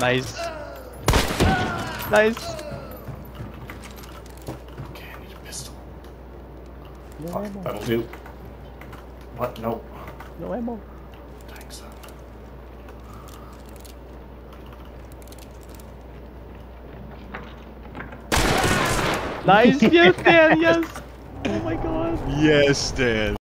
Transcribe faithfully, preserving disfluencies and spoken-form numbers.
Nice. Nice. Okay, I need a pistol. No Oh, ammo. that'll do. What? No. No ammo. Thanks, son. Nice. Yes, Dan. Yes. Oh my god. Yes, Dan.